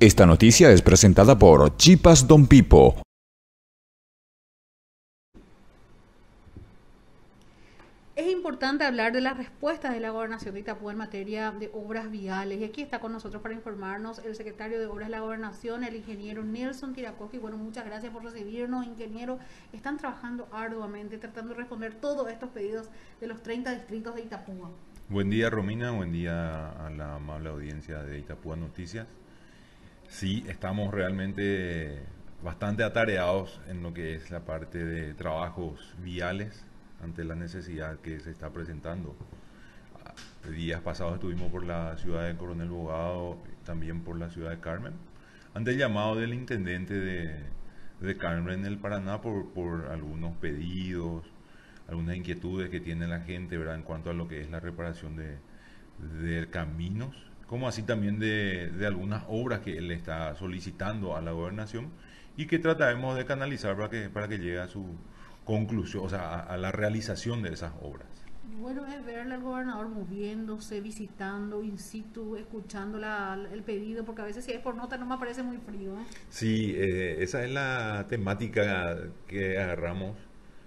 Esta noticia es presentada por Chipas Don Pipo. Es importante hablar de las respuestas de la Gobernación de Itapúa en materia de obras viales. Y aquí está con nosotros para informarnos el secretario de Obras de la Gobernación, el ingeniero Nelson Tirakoski. Bueno, muchas gracias por recibirnos, ingeniero. Están trabajando arduamente tratando de responder todos estos pedidos de los 30 distritos de Itapúa. Buen día, Romina, buen día a la amable audiencia de Itapúa Noticias. Sí, estamos realmente bastante atareados en lo que es la parte de trabajos viales ante la necesidad que se está presentando. Días pasados estuvimos por la ciudad de Coronel Bogado, también por la ciudad de Carmen, ante el llamado del intendente de Carmen, el Paraná, por algunos pedidos, algunas inquietudes que tiene la gente, ¿verdad?, en cuanto a lo que es la reparación de caminos, como así también de algunas obras que él está solicitando a la gobernación y que trataremos de canalizar para que llegue a su conclusión, o sea, a la realización de esas obras. Bueno, es ver al gobernador moviéndose, visitando in situ, escuchando el pedido, porque a veces si es por nota no me parece muy frío, ¿eh? Sí, esa es la temática que agarramos,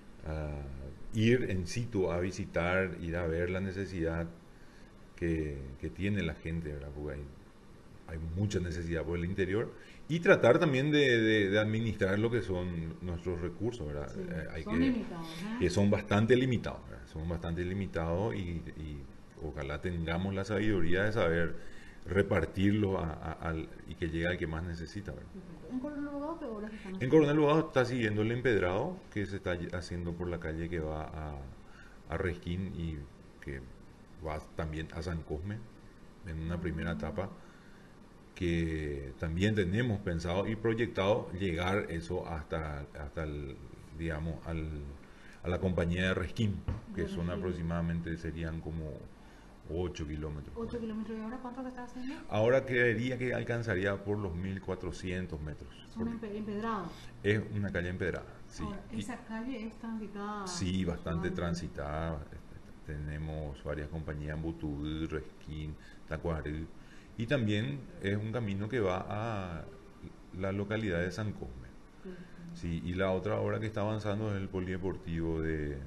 ir en situ a visitar, ir a ver la necesidad que tiene la gente, ¿verdad? Porque hay mucha necesidad por el interior y tratar también de administrar lo que son nuestros recursos, ¿verdad? Sí, son limitados, ¿eh? Que son bastante limitados, ¿verdad? Son bastante limitados y ojalá tengamos la sabiduría de saber repartirlo y que llegue al que más necesita, ¿verdad? ¿En Coronel Bogado qué obras están haciendo? En Coronel Bogado está siguiendo el empedrado que se está haciendo por la calle que va a Resquín y que va también a San Cosme en una primera etapa, que también tenemos pensado y proyectado llegar eso hasta digamos, a la compañía de Resquín, que son aproximadamente, serían como 8 kilómetros. 8 kilómetros. ¿Y ahora cuánto que está haciendo? Ahora creería que alcanzaría por los 1400 metros. Son empedrados. Es una calle empedrada, sí. Ahora, ¿esa calle es transitada? Sí, bastante transitada. Tenemos varias compañías en Butudú, Resquín, Tacuaril. Y también es un camino que va a la localidad de San Cosme. Sí, y la otra obra que está avanzando es el polideportivo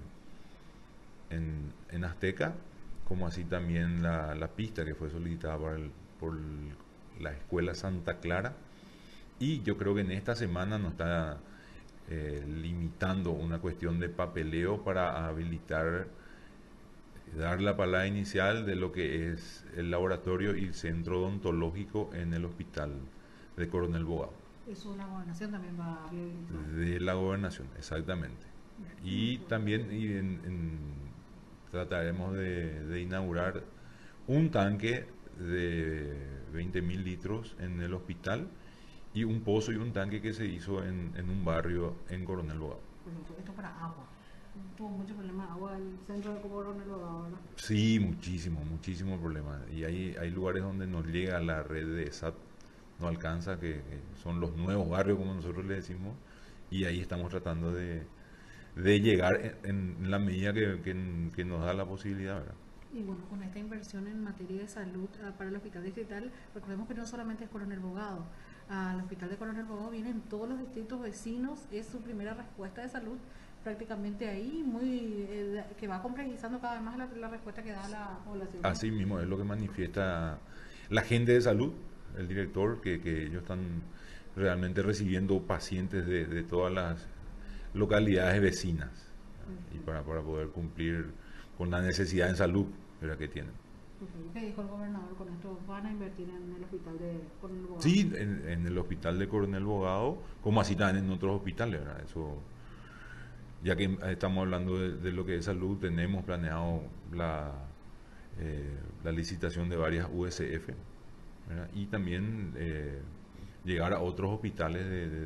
en Azteca, como así también la pista que fue solicitada por la Escuela Santa Clara. Y yo creo que en esta semana nos está limitando una cuestión de papeleo para habilitar, dar la palabra inicial de lo que es el laboratorio y el centro odontológico en el hospital de Coronel Bogado. Eso la gobernación también va a viabilizar. De la gobernación, exactamente. Y también trataremos de inaugurar un tanque de 20.000 litros en el hospital y un pozo y un tanque que se hizo en un barrio en Coronel Bogado. Por ejemplo, esto para agua. Tuvo mucho problema de agua el centro de Coronel Bogado, ¿verdad? Sí, muchísimo problema. Y hay lugares donde no llega la red de SAT, no alcanza, que son los nuevos barrios, como nosotros le decimos, y ahí estamos tratando de llegar en la medida que nos da la posibilidad, ¿verdad? Y bueno, con esta inversión en materia de salud para el hospital distrital, recordemos que no solamente es Coronel Bogado, al hospital de Coronel Bogado vienen todos los distritos vecinos, es su primera respuesta de salud prácticamente ahí, que va complejizando cada vez más la respuesta que da la población. Así mismo es lo que manifiesta la gente de salud, el director, que ellos están realmente recibiendo pacientes de todas las localidades vecinas, y para poder cumplir con la necesidad en salud, ¿verdad?, que tienen. ¿Qué dijo el gobernador con esto? ¿Van a invertir en el hospital de Coronel Bogado? Sí, en el hospital de Coronel Bogado, como así también en otros hospitales, ¿verdad? Eso, ya que estamos hablando de lo que es salud, tenemos planeado la licitación de varias USF, ¿verdad? Y también llegar a otros hospitales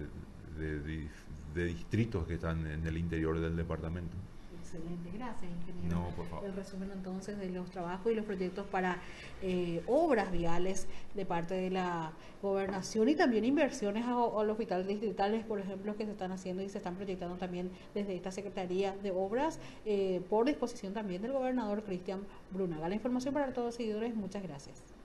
de distritos que están en el interior del departamento. Excelente, gracias, ingeniero. No, por favor. El resumen entonces de los trabajos y los proyectos para obras viales de parte de la gobernación y también inversiones al hospital distritales, por ejemplo, que se están haciendo y se están proyectando también desde esta Secretaría de Obras por disposición también del gobernador Cristian Brunaga. La información para todos los seguidores, muchas gracias.